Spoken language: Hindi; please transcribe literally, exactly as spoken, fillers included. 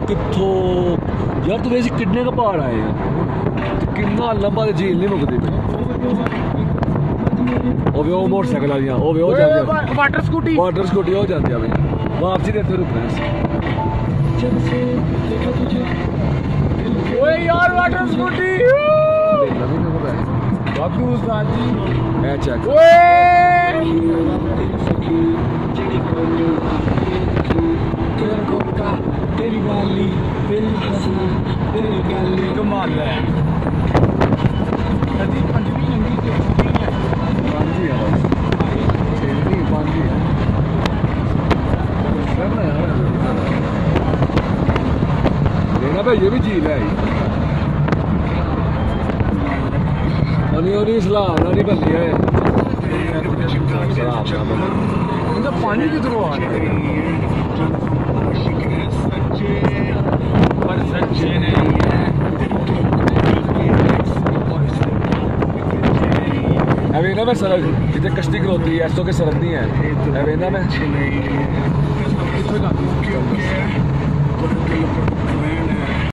कित्थों यार तू वैसे कितने का पहाड़ आए हैं कितना लंबा ते झील नहीं मुकदी पई ओ वे ओ मोटरसाइकिल वालियां ओ वे ओ जांदे वाटर स्कूटी वाटर स्कूटी हो जाती है भाई वापसी देते रुकना है ओए यार वाटर स्कूटी बाबू उस्ताद जी ए चेक ओए तेरी वाली तेरी हंसना तेरी गाली कमाल है नदी पंजवी नंगी ते छुट्टी है पांजी है बस छेड़ी पांजी है करना यार लेना भाई ये भी झील है अनी अनी सलाम नानी बंदी है इनका पानी किधरों आ रहा है पर सच्चे नहीं है अभी ना मैं सड़क जितने कश्ती खलोती है ऐसों के सड़क नहीं है अभी ना मैं